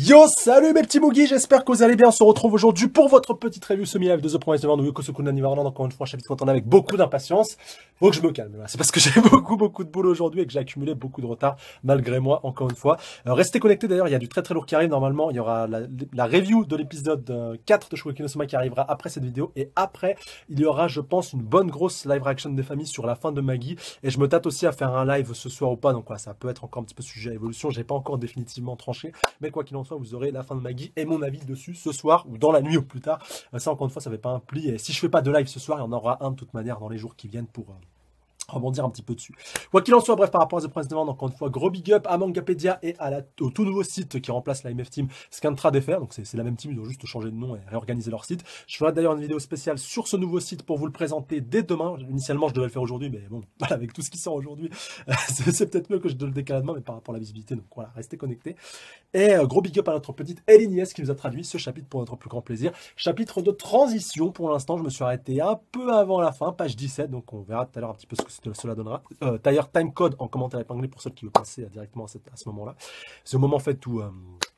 Yo, salut mes petits Moogies, j'espère que vous allez bien. On se retrouve aujourd'hui pour votre petite review semi-live de The Promised Neverland de Yokosuka no Niverland. Encore une fois, chapitre qu'on attendait avec beaucoup d'impatience. Faut que je me calme. Voilà. C'est parce que j'ai beaucoup de boulot aujourd'hui et que j'ai accumulé beaucoup de retard, malgré moi, encore une fois. Restez connectés d'ailleurs, il y a du très lourd qui arrive. Normalement, il y aura la review de l'épisode 4 de Shokugeki no Soma qui arrivera après cette vidéo. Et après, il y aura, je pense, une bonne grosse live reaction des familles sur la fin de Maggie. Et je me tâte aussi à faire un live ce soir ou pas. Donc voilà, ça peut être encore un petit peu sujet à évolution. J'ai pas encore définitivement tranché. Mais quoi qu'il en soit, vous aurez la fin de Maggie et mon avis dessus ce soir ou dans la nuit ou plus tard. Ça, encore une fois, ça fait pas un pli. Et si je fais pas de live ce soir, il y en aura un de toute manière dans les jours qui viennent pour rebondir un petit peu dessus. Quoi qu'il en soit, bref, par rapport à The Promised Neverland, encore une fois, gros big up à Mangapédia et au tout nouveau site qui remplace la MF Team, Scantra.fr. Donc c'est la même team, ils ont juste changé de nom et réorganisé leur site. Je ferai d'ailleurs une vidéo spéciale sur ce nouveau site pour vous le présenter dès demain. Initialement, je devais le faire aujourd'hui, mais bon, voilà, avec tout ce qui sort aujourd'hui, c'est peut-être mieux que je le décale demain, mais par rapport à la visibilité, donc voilà, restez connectés. Et gros big up à notre petite Elinies qui nous a traduit ce chapitre pour notre plus grand plaisir. Chapitre de transition, pour l'instant, je me suis arrêté un peu avant la fin, page 17, donc on verra tout à l'heure un petit peu ce que cela donnera. D'ailleurs, timecode en commentaire épinglé pour ceux qui veulent passer directement à ce moment-là. C'est au moment en fait où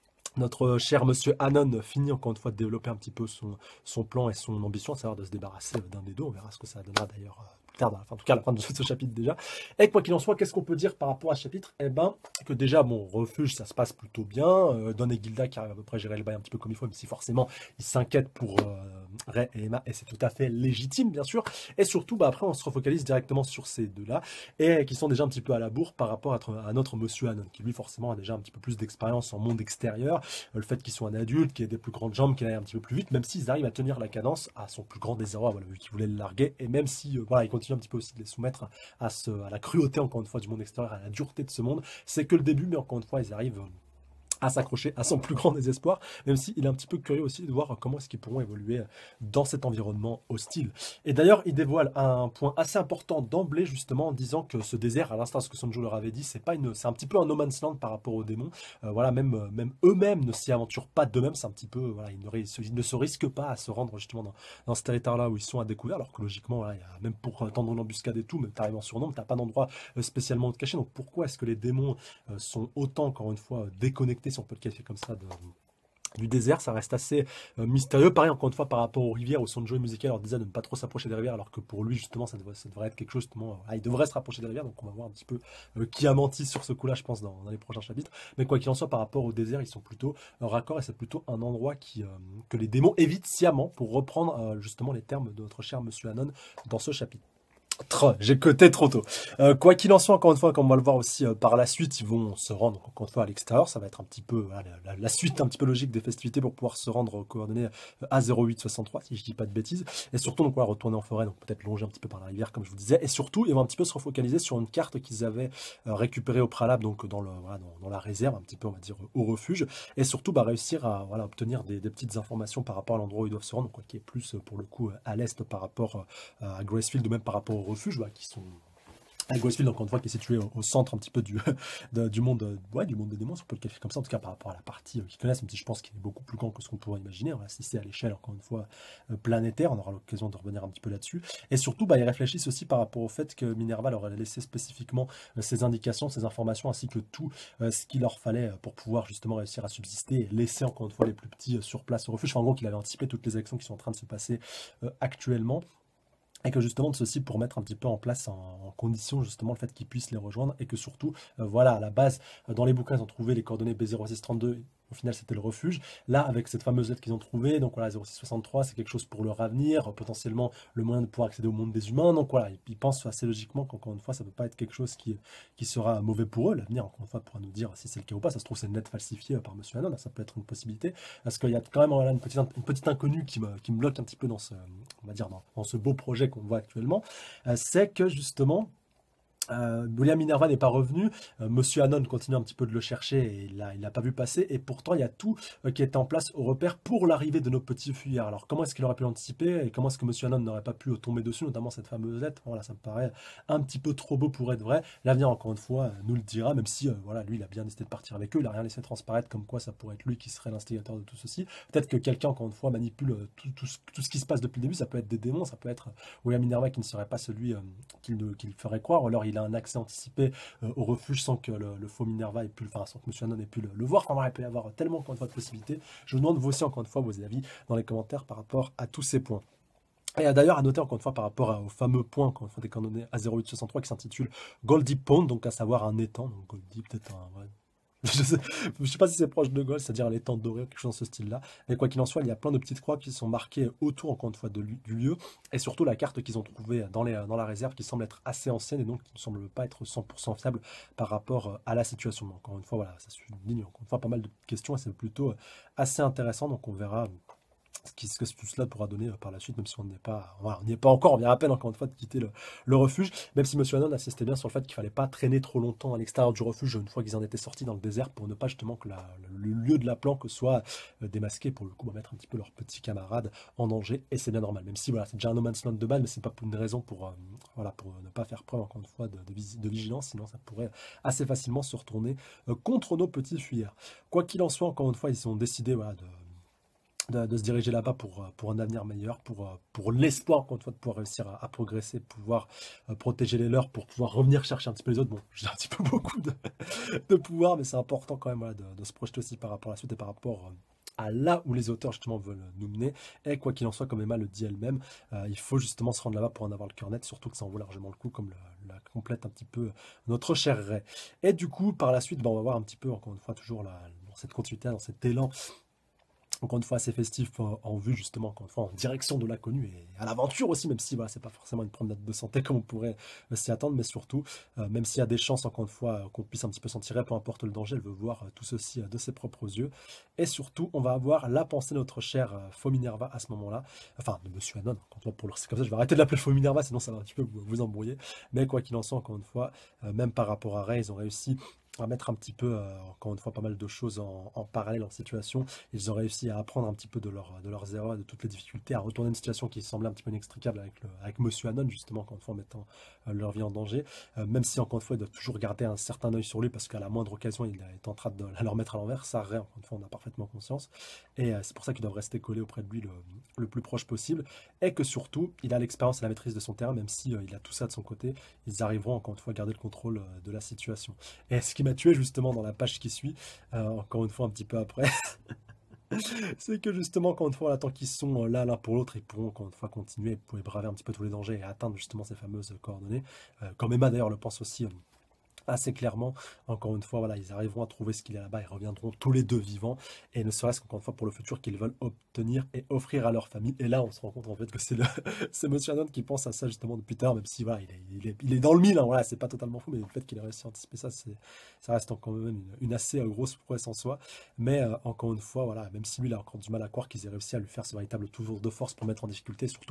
notre cher monsieur Anon finit encore une fois de développer un petit peu son plan et son ambition, à savoir de se débarrasser d'un des deux. On verra ce que ça donnera d'ailleurs plus tard, en tout cas à la fin de ce chapitre déjà. Et quoi qu'il en soit, qu'est-ce qu'on peut dire par rapport à ce chapitre? Eh ben, que déjà, bon, refuge, ça se passe plutôt bien. Don et Gilda qui arrivent à peu près à gérer le bail un petit peu comme il faut, même si forcément ils s'inquiètent pour Ray et Emma, et c'est tout à fait légitime, bien sûr. Et surtout, après, on se refocalise directement sur ces deux-là, et qui sont déjà un petit peu à la bourre par rapport à notre monsieur Anon, qui lui, forcément, a déjà un petit peu plus d'expérience en monde extérieur. Le fait qu'ils soient un adulte, qu'il ait des plus grandes jambes, qu'il aille un petit peu plus vite, même s'ils arrivent à tenir la cadence à son plus grand désarroi, voilà, vu qu'il voulait le larguer, et même si voilà, il continue un petit peu aussi de les soumettre à la cruauté, encore une fois, du monde extérieur, à la dureté de ce monde, c'est que le début, mais encore une fois, ils arrivent à s'accrocher à son plus grand désespoir, même s'il est un petit peu curieux aussi de voir comment est-ce qu'ils pourront évoluer dans cet environnement hostile. Et d'ailleurs, il dévoile un point assez important d'emblée, justement, en disant que ce désert, à l'instant de ce que Sonjo leur avait dit, c'est un petit peu un no man's land par rapport aux démons. Voilà, même eux-mêmes ne s'y aventurent pas d'eux-mêmes, c'est un petit peu, voilà, ils ne se risquent pas à se rendre justement dans ce territoire-là où ils sont à découvert, alors que logiquement, voilà, même pour tendre une embuscade et tout, même t'arrives en surnombre, t'as pas d'endroit spécialement où te cacher. Donc pourquoi est-ce que les démons sont autant, encore une fois, déconnectés, si on peut le qualifier comme ça, du désert? Ça reste assez mystérieux. Pareil, encore une fois, par rapport aux rivières, où Sonjo et Musical leur disaient de ne pas trop s'approcher des rivières, alors que pour lui, justement, ça devrait être quelque chose, justement, il devrait se rapprocher des rivières, donc on va voir un petit peu qui a menti sur ce coup-là, je pense, dans les prochains chapitres. Mais quoi qu'il en soit, par rapport au désert, ils sont plutôt raccords, et c'est plutôt un endroit que les démons évitent sciemment, pour reprendre justement les termes de notre cher monsieur Anon dans ce chapitre. J'ai cuté trop tôt. Quoi qu'il en soit, encore une fois, comme on va le voir aussi par la suite, ils vont se rendre encore une fois à l'extérieur. Ça va être un petit peu la suite un petit peu logique des festivités pour pouvoir se rendre aux coordonnées A0863, si je dis pas de bêtises. Et surtout, donc, voilà, retourner en forêt, donc peut-être longer un petit peu par la rivière, comme je vous disais. Et surtout, ils vont un petit peu se refocaliser sur une carte qu'ils avaient récupérée au préalable, donc dans la réserve, un petit peu, on va dire, au refuge. Et surtout, réussir à obtenir des petites informations par rapport à l'endroit où ils doivent se rendre, donc, qui est plus, pour le coup, à l'est par rapport à Gracefield, ou même par rapport au refuge, qui sont à Gracefield, encore une fois, qui est situé au centre un petit peu du monde, du monde des démons, si on peut le qualifier comme ça, en tout cas par rapport à la partie qu'ils connaissent, même si je pense qu'il est beaucoup plus grand que ce qu'on pourrait imaginer. Voilà, si c'est à l'échelle, encore une fois, planétaire, on aura l'occasion de revenir un petit peu là-dessus. Et surtout, ils réfléchissent aussi par rapport au fait que Minerva leur a laissé spécifiquement ces indications, ces informations, ainsi que tout ce qu'il leur fallait pour pouvoir justement réussir à subsister et laisser, encore une fois, les plus petits sur place au refuge. Enfin, en gros, qu'il avait anticipé toutes les actions qui sont en train de se passer actuellement. Et que justement de ceci pour mettre un petit peu en place en condition justement le fait qu'ils puissent les rejoindre, et que surtout, voilà, à la base, dans les bouquins, ils ont trouvé les coordonnées B0632. Au final, c'était le refuge. Là, avec cette fameuse lettre qu'ils ont trouvée, donc voilà, 0663, c'est quelque chose pour leur avenir, potentiellement le moyen de pouvoir accéder au monde des humains. Donc voilà, ils pensent assez logiquement qu'encore une fois, ça ne peut pas être quelque chose qui sera mauvais pour eux. L'avenir, encore une fois, pourra nous dire si c'est le cas ou pas. Ça se trouve, c'est une lettre falsifiée par Monsieur Anon, ça peut être une possibilité. Parce qu'il y a quand même voilà, une petite inconnue qui me bloque un petit peu dans on va dire, dans ce beau projet qu'on voit actuellement. C'est que justement, William Minerva n'est pas revenu, Monsieur Anon continue un petit peu de le chercher et il n'a pas vu passer, et pourtant il y a tout qui est en place au repère pour l'arrivée de nos petits fuyards. Alors comment est-ce qu'il aurait pu l'anticiper, et comment est-ce que Monsieur Anon n'aurait pas pu tomber dessus, notamment cette fameuse lettre? Voilà, ça me paraît un petit peu trop beau pour être vrai. L'avenir, encore une fois, nous le dira, même si voilà, lui il a bien décidé de partir avec eux, il n'a rien laissé transparaître comme quoi ça pourrait être lui qui serait l'instigateur de tout ceci. Peut-être que quelqu'un, encore une fois, manipule tout ce qui se passe depuis le début. Ça peut être des démons, ça peut être William Minerva qui ne serait pas celui qu'il ferait croire, ou alors il qu'il a un accès anticipé au refuge sans que le faux Minerva ait pu, enfin sans que Monsieur Anon ait pu le voir. Enfin voilà, il peut y avoir tellement encore une fois de possibilités. Je vous demande vous aussi encore une fois vos avis dans les commentaires par rapport à tous ces points. Et d'ailleurs, à noter encore une fois par rapport au fameux point, encore une fois, des canonnés à 0,863 qui s'intitule Goldie Pond, donc à savoir un étang. Donc Goldie, peut-être un. Ouais. Je sais pas si c'est proche de Gold, c'est-à-dire l'étang doré ou quelque chose dans ce style-là. Mais quoi qu'il en soit, il y a plein de petites croix qui sont marquées autour, encore une fois, du lieu. Et surtout la carte qu'ils ont trouvée dans la réserve qui semble être assez ancienne et donc qui ne semble pas être 100% fiable par rapport à la situation. Donc, encore une fois, voilà, ça souligne encore une fois pas mal de questions et c'est plutôt assez intéressant. Donc on verra ce que tout cela pourra donner par la suite, même si on n'est pas, voilà, on n'y est pas encore, on vient à peine encore une fois de quitter le refuge, même si Monsieur Anon insistait bien sur le fait qu'il fallait pas traîner trop longtemps à l'extérieur du refuge une fois qu'ils en étaient sortis dans le désert pour ne pas justement que le lieu de la planque soit démasqué pour le coup, mettre un petit peu leurs petits camarades en danger et c'est bien normal, même si voilà, c'est déjà un no man's land de balle, mais c'est pas pour une raison pour, voilà, pour ne pas faire preuve encore une fois de vigilance, sinon ça pourrait assez facilement se retourner contre nos petits fuyards. Quoi qu'il en soit, encore une fois, ils ont décidé voilà, de se diriger là-bas pour un avenir meilleur, pour l'espoir encore une fois de pouvoir réussir à progresser, pouvoir protéger les leurs, pour pouvoir revenir chercher un petit peu les autres. Bon, j'ai un petit peu beaucoup de pouvoir, mais c'est important quand même voilà, de se projeter aussi par rapport à la suite et par rapport à là où les auteurs justement veulent nous mener. Et quoi qu'il en soit, comme Emma le dit elle-même, il faut justement se rendre là-bas pour en avoir le cœur net, surtout que ça en vaut largement le coup, comme la complète un petit peu notre cher Ray. Et du coup, par la suite, on va voir un petit peu, encore une fois, toujours dans cette continuité, dans cet élan encore une fois assez festif en vue justement encore une fois en direction de l'inconnu et à l'aventure aussi, même si voilà, c'est pas forcément une promenade de santé comme on pourrait s'y attendre, mais surtout même s'il y a des chances encore une fois qu'on puisse un petit peu s'en tirer, peu importe le danger, elle veut voir tout ceci de ses propres yeux. Et surtout on va avoir la pensée de notre cher Faux Minerva à ce moment-là, enfin de Monsieur Anon, c'est comme ça je vais arrêter de l'appeler Faux Minerva sinon ça va un petit peu vous embrouiller, mais quoi qu'il en soit encore une fois, même par rapport à Ray, ils ont réussi à mettre un petit peu, encore une fois, pas mal de choses en parallèle en situation. Ils ont réussi à apprendre un petit peu de leurs erreurs, de toutes les difficultés, à retourner une situation qui semblait un petit peu inextricable avec Monsieur Anon, justement, encore une fois, en mettant leur vie en danger. Même si, encore une fois, ils doivent toujours garder un certain œil sur lui, parce qu'à la moindre occasion, il est en train de la leur mettre à l'envers. Ça, encore une fois, on a parfaitement conscience. Et c'est pour ça qu'ils doivent rester collés auprès de lui le plus proche possible. Et que surtout, il a l'expérience et la maîtrise de son terrain, même si il a tout ça de son côté, ils arriveront, encore une fois, à garder le contrôle de la situation. Et ce qui m'a tué justement dans la page qui suit, encore une fois un petit peu après, c'est que justement encore une fois, tant qu'ils sont là l'un pour l'autre, ils pourront encore une fois continuer, ils pourront braver un petit peu tous les dangers et atteindre justement ces fameuses coordonnées. Comme Emma d'ailleurs le pense aussi assez clairement, encore une fois, voilà, ils arriveront à trouver ce qu'il y a là-bas et reviendront tous les deux vivants, et ne serait-ce qu'encore une fois pour le futur qu'ils veulent obtenir et offrir à leur famille. Et là, on se rend compte en fait que c'est Monsieur Anon qui pense à ça justement depuis tard, même si voilà, il est dans le mille, hein, voilà, c'est pas totalement fou, mais le fait qu'il ait réussi à anticiper ça, ça reste encore même une assez grosse prouesse en soi. Mais encore une fois, voilà, même si lui il a encore du mal à croire qu'ils aient réussi à lui faire ce véritable tour de force pour mettre en difficulté, surtout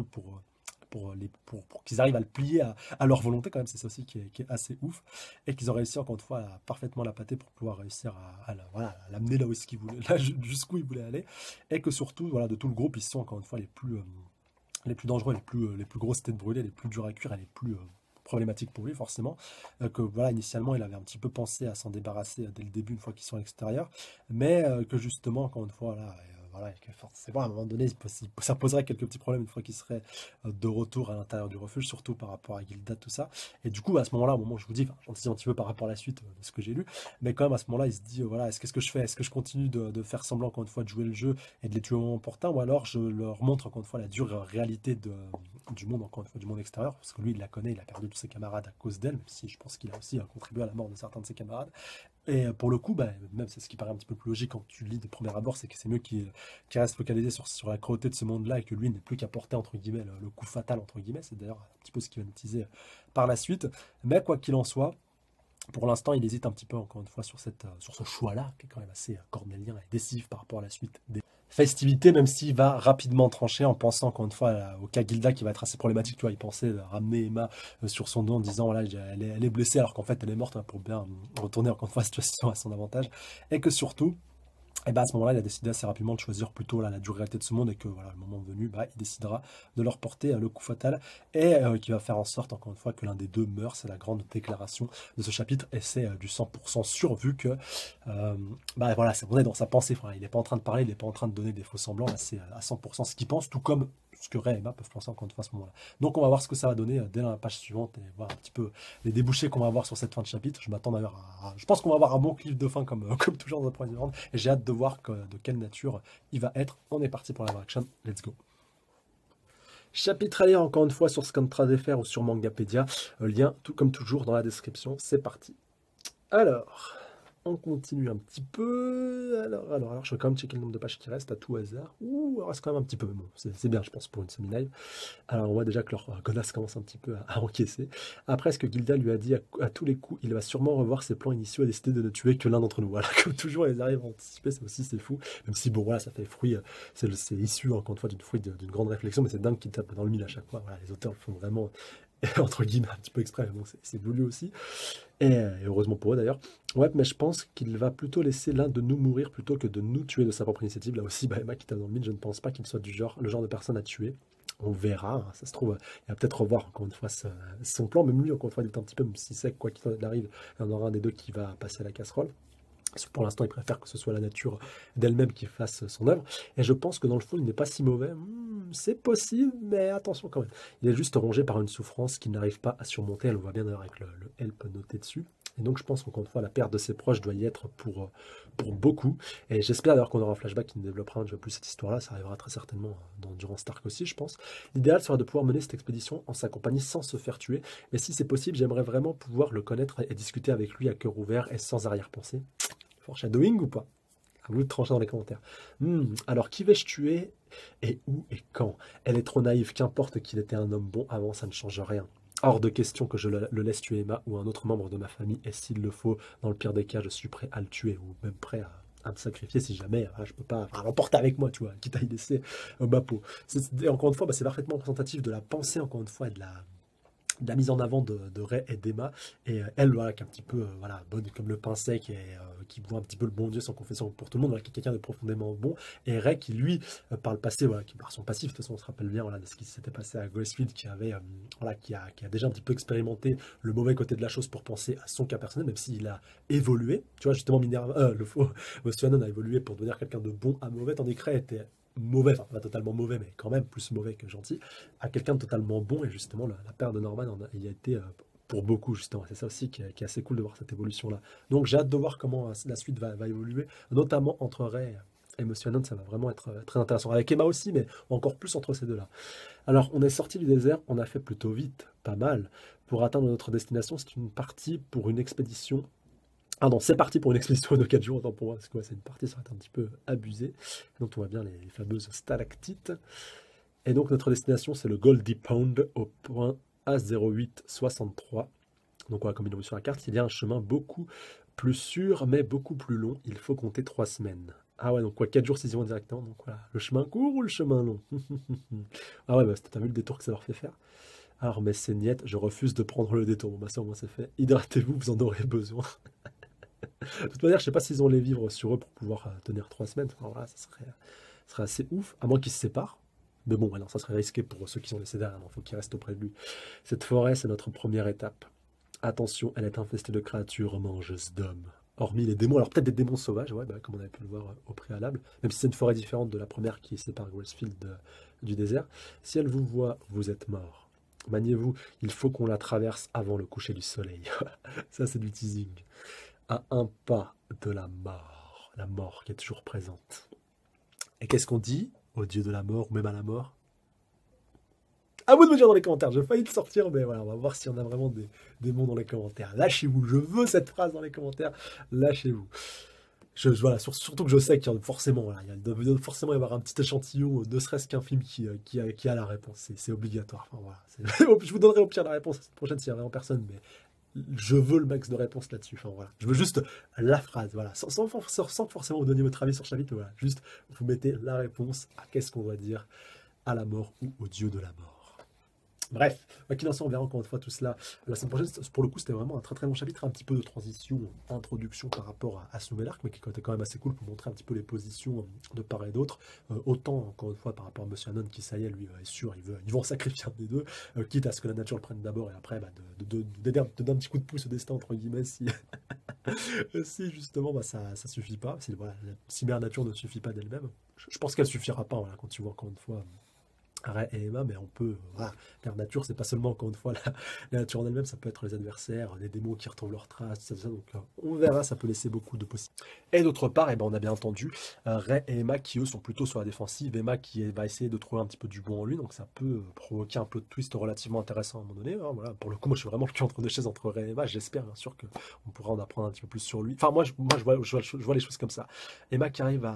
pour qu'ils arrivent à le plier à leur volonté quand même, c'est ça aussi qui est assez ouf, et qu'ils ont réussi encore une fois à parfaitement la pâter pour pouvoir réussir voilà, à l'amener là où est-ce qu'il voulait, là jusqu'où il voulait aller, et que surtout voilà, de tout le groupe ils sont encore une fois les plus dangereux, les plus grosses têtes brûlées, les plus durs à cuire et les plus problématiques pour lui forcément, que voilà, initialement il avait un petit peu pensé à s'en débarrasser dès le début une fois qu'ils sont à l'extérieur, mais que justement encore une fois là, voilà, c'est bon, à un moment donné, ça poserait quelques petits problèmes une fois qu'il serait de retour à l'intérieur du refuge, surtout par rapport à Gilda, tout ça. Et du coup, à ce moment-là, au moment où je vous dis, j'en dis un petit peu par rapport à la suite de ce que j'ai lu, mais quand même à ce moment-là, il se dit, voilà, qu'est-ce que je fais? Est-ce que je continue de faire semblant, encore une fois, de jouer le jeu et de les tuer au moment opportun, ou alors je leur montre, encore une fois, la dure réalité du monde, encore une fois, du monde extérieur, parce que lui, il la connaît, il a perdu tous ses camarades à cause d'elle, même si je pense qu'il a aussi contribué à la mort de certains de ses camarades. Et pour le coup, même c'est ce qui paraît un petit peu plus logique quand tu lis de premier abord, c'est que c'est mieux qu'il reste focalisé sur la cruauté de ce monde-là et que lui n'est plus qu'à porter entre guillemets le coup fatal entre guillemets. C'est d'ailleurs un petit peu ce qu'il va utiliser par la suite. Mais quoi qu'il en soit, pour l'instant, il hésite un petit peu encore une fois sur ce choix-là, qui est quand même assez cornélien et décisif par rapport à la suite des festivités, même s'il va rapidement trancher en pensant encore une fois au cas Gilda qui va être assez problématique. Tu vois, il pensait ramener Emma sur son dos en disant voilà, elle est blessée alors qu'en fait elle est morte, hein, pour bien retourner encore une fois la situation à son avantage, et que surtout et à ce moment-là, il a décidé assez rapidement de choisir plutôt la dure réalité de ce monde et que voilà, le moment venu, il décidera de leur porter le coup fatal et qui va faire en sorte, encore une fois, que l'un des deux meurt. C'est la grande déclaration de ce chapitre et c'est du 100% sûr vu que voilà, on est dans sa pensée. Enfin, il n'est pas en train de parler, il n'est pas en train de donner des faux semblants. Là, c'est à 100% ce qu'il pense, tout comme ce que Ray et Emma peuvent penser encore une fois à ce moment-là. Donc on va voir ce que ça va donner dès la page suivante et voir un petit peu les débouchés qu'on va avoir sur cette fin de chapitre. Je m'attends d'ailleurs je pense qu'on va avoir un bon clip de fin comme, comme toujours dans The Promised Neverland et j'ai hâte de voir de quelle nature il va être. On est parti pour la live action, let's go. Chapitre à lire encore une fois sur Scantrad.fr ou sur Mangapédia, lien tout comme toujours dans la description, c'est parti. Alors, on continue un petit peu. Alors, je vais quand même checker le nombre de pages qui restent à tout hasard. Ouh, il reste quand même un petit peu, mais bon, c'est bien, je pense, pour une semi-live. Alors, on voit déjà que leur godasse commence un petit peu à encaisser. Après, ce que Gilda lui a dit à tous les coups, il va sûrement revoir ses plans initiaux et décider de ne tuer que l'un d'entre nous. Voilà, comme toujours, ils arrivent à anticiper, ça aussi, c'est fou. Même si, bon, voilà, ça fait fruit, c'est issu, encore une fois, d'une grande réflexion, mais c'est dingue qu'ils tapent dans le mille à chaque fois. Voilà, les auteurs le font vraiment, entre guillemets, un petit peu exprès, mais bon, c'est voulu aussi. Et heureusement pour eux d'ailleurs. Ouais, mais je pense qu'il va plutôt laisser l'un de nous mourir plutôt que de nous tuer de sa propre initiative. Là aussi, bah, Emma qui tape dans le mille, je ne pense pas qu'il soit le genre de personne à tuer. On verra, hein, ça se trouve, il va peut-être revoir encore une fois son plan, même lui, encore une fois, il est un petit peu, même si c'est quoi qu'il arrive, il y en aura un des deux qui va passer à la casserole. Pour l'instant, il préfère que ce soit la nature d'elle-même qui fasse son œuvre. Et je pense que dans le fond, il n'est pas si mauvais. C'est possible, mais attention quand même. Il est juste rongé par une souffrance qu'il n'arrive pas à surmonter. Elle le voit bien d'ailleurs avec le help noté dessus. Et donc, je pense qu'encore une fois, la perte de ses proches doit y être pour beaucoup. Et j'espère d'ailleurs qu'on aura un flashback qui ne développera un peu plus cette histoire-là. Ça arrivera très certainement durant Stark aussi, je pense. L'idéal serait de pouvoir mener cette expédition en sa compagnie sans se faire tuer. Mais si c'est possible, j'aimerais vraiment pouvoir le connaître et discuter avec lui à cœur ouvert et sans arrière-pensée. Foreshadowing ou pas? À vous de trancher dans les commentaires. Alors, qui vais-je tuer? Et où et quand? Elle est trop naïve, qu'importe qu'il était un homme bon avant, ça ne change rien. Hors de question que je le laisse tuer Emma ou un autre membre de ma famille, et s'il le faut, dans le pire des cas, je suis prêt à le tuer, ou même prêt à me sacrifier si jamais je peux pas l'emporter avec moi, tu vois, quitte à y laisser ma peau. Encore une fois, c'est parfaitement représentatif de la pensée, encore une fois, et de la mise en avant de Ray et d'Emma, et elle, voilà, qui est un petit peu bonne comme le pain sec, et qui voit un petit peu le bon Dieu sans confession pour tout le monde, voilà, qui est quelqu'un de profondément bon, et Ray qui, lui, par le passé, voilà, qui par son passif, de toute façon, on se rappelle bien voilà, de ce qui s'était passé à Gracefield, qui a déjà un petit peu expérimenté le mauvais côté de la chose pour penser à son cas personnel, même s'il a évolué, tu vois, justement, le faux Motion a évolué pour devenir quelqu'un de bon à mauvais, tandis que Ray était mauvais, enfin pas totalement mauvais, mais quand même plus mauvais que gentil, à quelqu'un de totalement bon, et justement la perte de Norman il y a été pour beaucoup, justement. C'est ça aussi qui est assez cool de voir cette évolution-là. Donc j'ai hâte de voir comment la suite va évoluer, notamment entre Ray et Monsieur Anon, ça va vraiment être très intéressant. Avec Emma aussi, mais encore plus entre ces deux-là. Alors, on est sorti du désert, on a fait plutôt vite, pas mal. Pour atteindre notre destination, c'est une partie pour une expédition. Ah non, c'est parti pour une expédition de 4 jours, autant pour moi, parce que c'est une partie, ça va être un petit peu abusé. Donc on voit bien les fameuses stalactites. Et donc notre destination, c'est le Goldie Pound au point A0863. Donc voilà, comme il est sur la carte, il y a un chemin beaucoup plus sûr, mais beaucoup plus long. Il faut compter 3 semaines. Ah ouais, donc quoi, 4 jours s'ils y vont directement. Donc voilà, le chemin court ou le chemin long? Ah ouais, bah t'as vu le détour que ça leur fait faire? Alors, mais c'est niette, je refuse de prendre le détour. Bon, bah ça au moins c'est fait. Hydratez-vous, vous en aurez besoin. De toute manière, je sais pas s'ils ont les vivres sur eux pour pouvoir tenir 3 semaines. Enfin, voilà, ça serait assez ouf, à moins qu'ils se séparent. Mais bon, alors ça serait risqué pour ceux qui sont laissés derrière. Il faut qu'ils restent auprès de lui. Cette forêt, c'est notre première étape. Attention, elle est infestée de créatures mangeuses d'hommes. Hormis les démons, alors peut-être des démons sauvages, ouais, comme on avait pu le voir au préalable, même si c'est une forêt différente de la première qui sépare Gracefield du désert. Si elle vous voit, vous êtes mort. Maniez-vous, il faut qu'on la traverse avant le coucher du soleil. Ça, c'est du teasing. À un pas de la mort qui est toujours présente. Et qu'est-ce qu'on dit au dieu de la mort, ou même à la mort? À vous de me dire dans les commentaires, j'ai failli le sortir, mais voilà, on va voir s'il y en a vraiment des mots dans les commentaires. Lâchez-vous, je veux cette phrase dans les commentaires, lâchez-vous. Voilà, surtout que je sais qu'il y a forcément, voilà, il doit forcément y avoir un petit échantillon, ne serait-ce qu'un film qui a la réponse, c'est obligatoire. Enfin, voilà, je vous donnerai au pire la réponse la semaine prochaine s'il n'y a vraiment personne, mais je veux le max de réponses là-dessus. Enfin, voilà. Je veux juste la phrase, voilà. Sans forcément vous donner votre avis sur le chapitre, voilà. Juste, vous mettez la réponse à qu'est-ce qu'on va dire à la mort ou au dieu de la mort. Bref, quoi qu'il en soit, on verra encore une fois tout cela la semaine prochaine. Pour le coup, c'était vraiment un très très bon chapitre, un petit peu de transition, introduction par rapport à ce nouvel arc, mais qui était quand même assez cool pour montrer un petit peu les positions de part et d'autre. Autant, encore une fois, par rapport à Monsieur Anon, qui, ça y est, lui, est sûr, il va en sacrifier un des deux, quitte à ce que la nature le prenne d'abord et après, de donner un petit coup de pouce au destin, entre guillemets, si, si justement, ça suffit pas, si voilà, la cybernature ne suffit pas d'elle-même. Je pense qu'elle suffira pas, voilà, quand tu vois encore une fois Ray et Emma, mais on peut, voilà, la nature, c'est pas seulement, encore une fois, la nature en elle-même, ça peut être les adversaires, les démons qui retrouvent leurs traces, tout ça, donc on verra, ça peut laisser beaucoup de possibilités. Et d'autre part, eh ben, on a bien entendu Ray et Emma qui, eux, sont plutôt sur la défensive, Emma va essayer de trouver un petit peu du bon en lui, donc ça peut provoquer un peu de twist relativement intéressant à un moment donné, hein, voilà. Pour le coup, moi, je suis vraiment le cul entre deux chaises entre Ray et Emma, j'espère bien sûr qu'on pourra en apprendre un petit peu plus sur lui. Enfin, je vois les choses comme ça. Emma qui arrive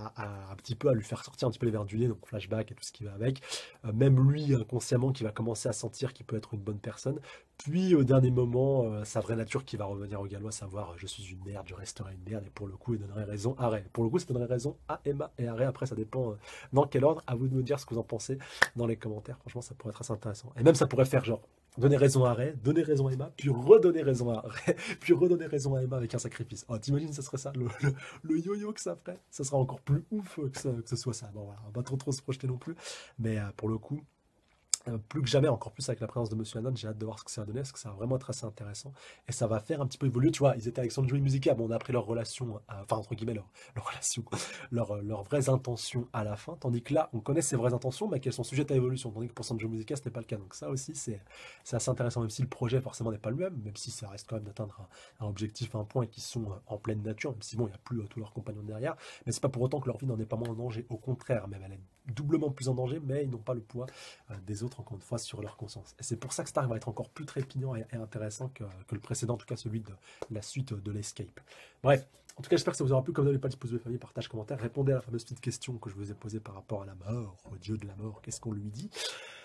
un petit peu à lui faire sortir un petit peu les verres du nez, donc flashback et tout ce qui va avec. Même lui inconsciemment qui va commencer à sentir qu'il peut être une bonne personne. Puis au dernier moment, sa vraie nature qui va revenir au galop, à savoir je suis une merde, je resterai une merde, et pour le coup, il donnerait raison à Ray. Pour le coup, ça donnerait raison à Emma et à Ray. Après, ça dépend dans quel ordre. À vous de me dire ce que vous en pensez dans les commentaires. Franchement, ça pourrait être assez intéressant. Et même ça pourrait faire genre donner raison à Ray, donner raison à Emma, puis redonner raison à Ray, puis redonner raison à Emma avec un sacrifice. Oh, t'imagines, ça serait ça, le yo-yo que ça ferait? Ça serait encore plus ouf que ce soit ça. Bon, voilà, on va pas trop se projeter non plus, mais pour le coup, plus que jamais, encore plus avec la présence de Monsieur Anon, j'ai hâte de voir ce que ça va donner, parce que ça va vraiment être assez intéressant. Et ça va faire un petit peu évoluer, tu vois, ils étaient avec Sanjo et Musica, bon, on a appris leur relation, enfin, entre guillemets, leur relation, leurs vraies intentions à la fin, tandis que là, on connaît ses vraies intentions, mais qu'elles sont sujettes à évolution, tandis que pour Sanjo et Musica, ce n'est pas le cas. Donc ça aussi, c'est assez intéressant, même si le projet, forcément, n'est pas le même si ça reste quand même d'atteindre un objectif, un point, et qu'ils sont en pleine nature, même si bon, il n'y a plus tous leurs compagnons derrière, mais c'est pas pour autant que leur vie n'en est pas moins en danger, au contraire, même elle est doublement plus en danger, mais ils n'ont pas le poids des autres, encore une fois, sur leur conscience. Et c'est pour ça que Stark va être encore plus trépignant et intéressant que le précédent, en tout cas celui de la suite de l'Escape. Bref, en tout cas, j'espère que ça vous aura plu. Comme d'habitude, pas de pouce bleu, famille, partage, commentaire. Répondez à la fameuse petite question que je vous ai posée par rapport à la mort, au dieu de la mort, qu'est-ce qu'on lui dit.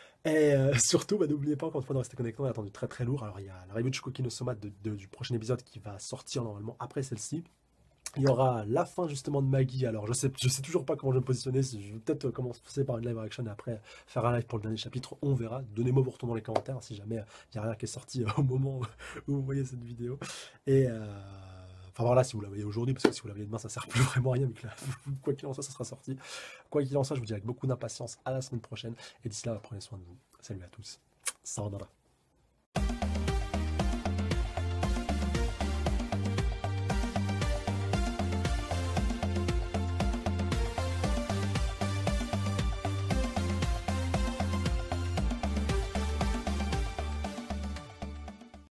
Et surtout, n'oubliez pas encore une fois de rester connecté, on a attendu très très lourd. Alors il y a la review de Shikoki no Soma du prochain épisode qui va sortir normalement après celle-ci. Il y aura la fin justement de Maggie. Alors je sais toujours pas comment je vais me positionner. Je vais peut-être commencer par une live reaction et après faire un live pour le dernier chapitre. On verra. Donnez-moi vos retours dans les commentaires si jamais il n'y a rien qui est sorti au moment où vous voyez cette vidéo. Et enfin voilà, si vous la voyez aujourd'hui, parce que si vous la voyez demain, ça sert plus vraiment à rien, vu que là, quoi qu'il en soit, ça sera sorti. Quoi qu'il en soit, je vous dis avec beaucoup d'impatience à la semaine prochaine. Et d'ici là, prenez soin de vous. Salut à tous. Sayonara.